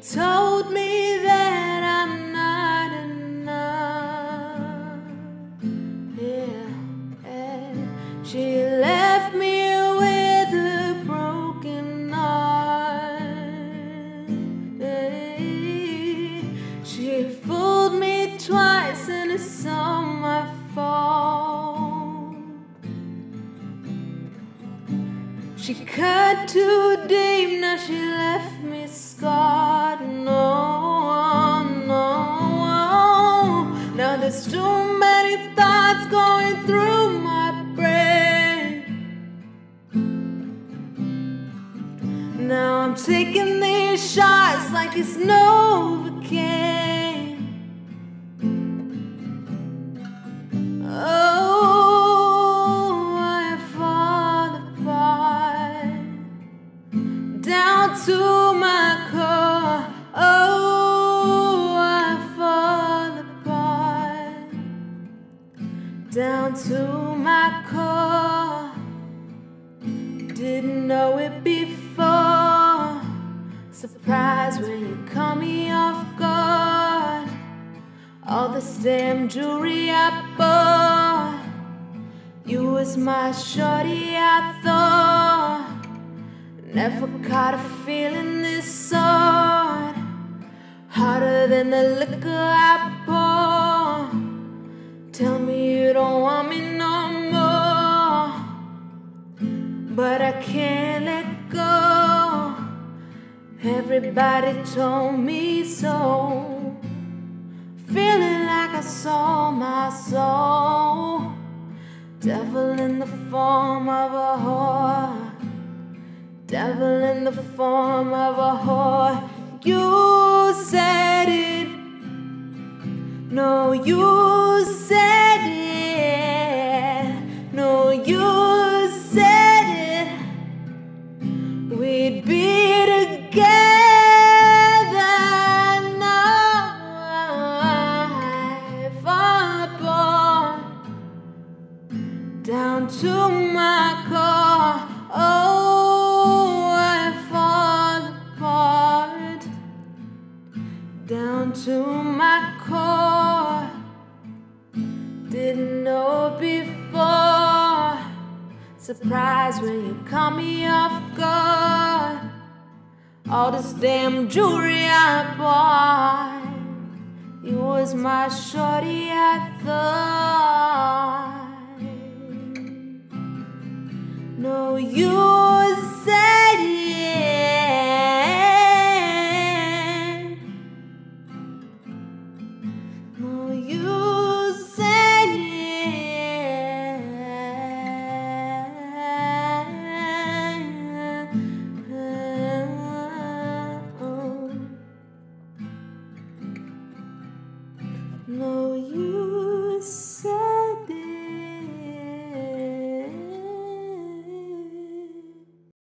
told me that I'm not enough. Yeah, and she left me with a broken heart. She fooled me twice and it's all my fault. She cut too deep, now she left me scarred. No, no. Now there's too many thoughts going through my brain. Now I'm taking these shots like it's Novocaine. Oh, I fall apart down to my core. Oh, I fall apart down to my core. Didn't know it before. Surprised when you caught me off guard. All this damn jewelry I bought, you was my shorty, I thought. Never caught a feeling this sort, harder than the liquor I pour. Tell me you don't want me no more, but I can't let go. Everybody told me so. Feeling like I saw my soul. Devil in the form of a whore. Devil in the form of a whore. You said it. No, you said it. No, you said it. We'd be together. Down to my core, oh, I fall apart. Down to my core, didn't know before. Surprised when you caught me off guard. All this damn jewelry I bought, you was my shorty, I thought. No, you